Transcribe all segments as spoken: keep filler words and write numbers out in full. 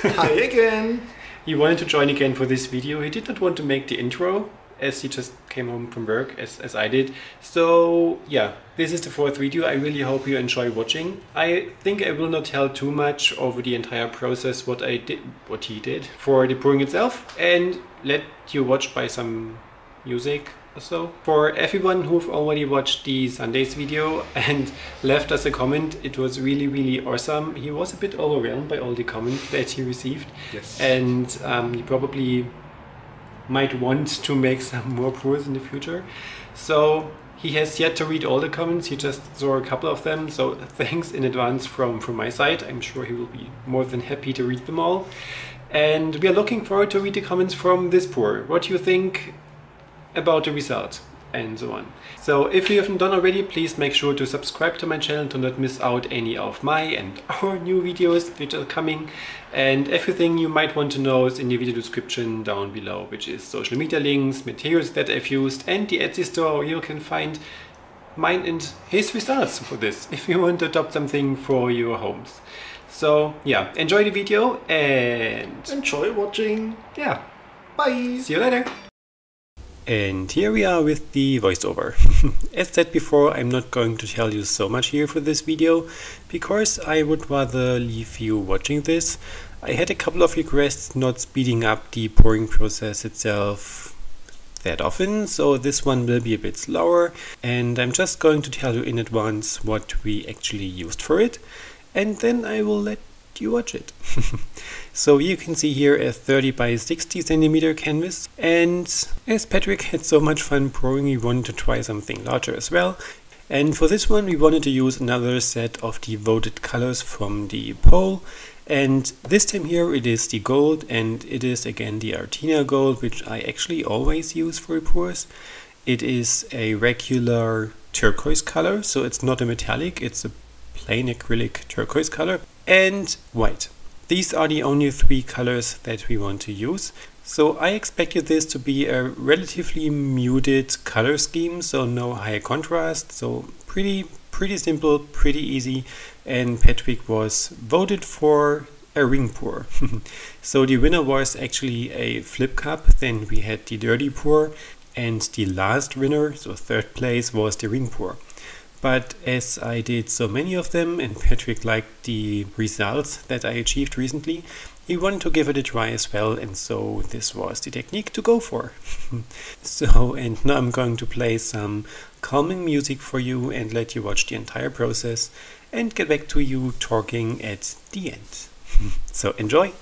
Hi again! He wanted to join again for this video. He did not want to make the intro, as he just came home from work, as, as I did. So yeah, this is the fourth video. I really hope you enjoy watching. I think I will not tell too much over the entire process, what I did, what he did for the pouring itself, and let you watch by some music or so. For everyone who've already watched the Sunday's video and left us a comment, it was really really awesome. He was a bit overwhelmed by all the comments that he received. Yes. And um, he probably might want to make some more pours in the future. So he has yet to read all the comments. He just saw a couple of them, so thanks in advance from from my side. I'm sure he will be more than happy to read them all. And we are looking forward to read the comments from this pour. What do you think about the result and so on. So if you haven't done already, please make sure to subscribe to my channel to not miss out any of my and our new videos which are coming, and everything you might want to know is in the video description down below, which is social media links, materials that I've used, and the Etsy store where you can find mine and his results for this if you want to adopt something for your homes. So yeah, enjoy the video and Enjoy watching! yeah, Bye! see you later! And here we are with the voiceover. As said before, I'm not going to tell you so much here for this video, because I would rather leave you watching this. I had a couple of requests not speeding up the pouring process itself that often, so this one will be a bit slower, and I'm just going to tell you in advance what we actually used for it, and then I will let you watch it. So you can see here a thirty by sixty centimeter canvas, and as Patrick had so much fun pouring, we wanted to try something larger as well. And for this one we wanted to use another set of the voted colors from the poll, and this time here it is the gold, and it is again the Artina gold, which I actually always use for pours. It is a regular turquoise color, so it's not a metallic, it's a plain acrylic turquoise color, and white. These are the only three colors that we want to use. So I expected this to be a relatively muted color scheme, so no high contrast, so pretty pretty simple, pretty easy, and Patrick was voted for a ring pour. So the winner was actually a flip cup, then we had the dirty pour, and the last winner, so third place, was the ring pour. But as I did so many of them and Patrick liked the results that I achieved recently, he wanted to give it a try as well, and so this was the technique to go for. So, and now I'm going to play some calming music for you and let you watch the entire process and get back to you talking at the end. So enjoy!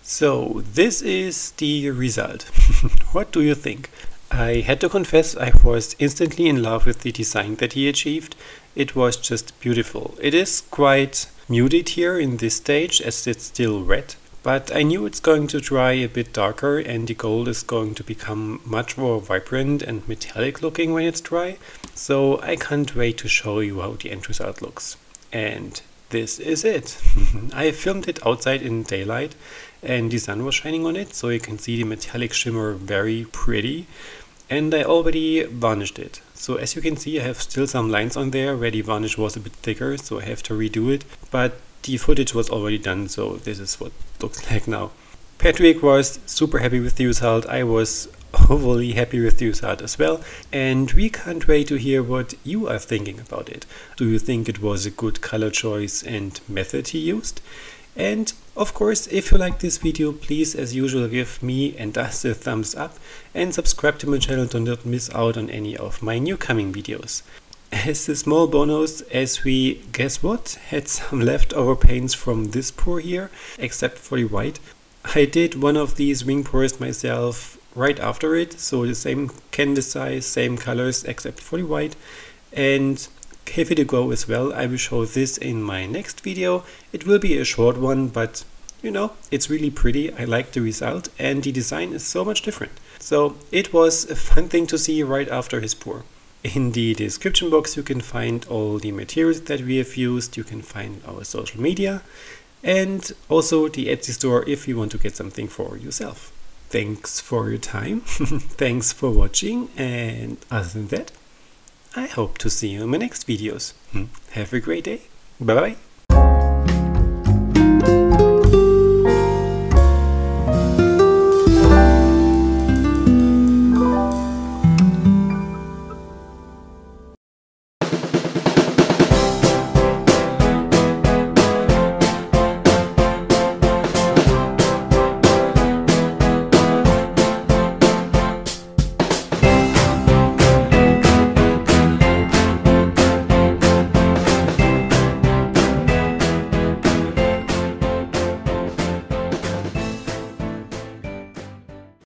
So this is the result. What do you think? I had to confess I was instantly in love with the design that he achieved. It was just beautiful. It is quite muted here in this stage as it's still red, but I knew it's going to dry a bit darker and the gold is going to become much more vibrant and metallic looking when it's dry. So I can't wait to show you how the end result looks. And this is it. I filmed it outside in daylight and the sun was shining on it, so you can see the metallic shimmer very pretty. And I already varnished it. So as you can see, I have still some lines on there where the varnish was a bit thicker, so I have to redo it. But the footage was already done, so this is what it looks like now. Patrick was super happy with the result. I was overly happy with the result as well. And we can't wait to hear what you are thinking about it. Do you think it was a good color choice and method he used? And of course, if you like this video, please as usual give me and us a thumbs up and subscribe to my channel to not miss out on any of my new coming videos. As a small bonus, as we, guess what, had some leftover paints from this pour here, except for the white. I did one of these ring pours myself right after it, so the same canvas size, same colors except for the white, and gave it a go as well. I will show this in my next video. It will be a short one, but you know, it's really pretty. I like the result and the design is so much different. So it was a fun thing to see right after his pour. In the description box you can find all the materials that we have used, you can find our social media and also the Etsy store if you want to get something for yourself. Thanks for your time, thanks for watching, and other than that, I hope to see you in my next videos. Have a great day. Bye bye.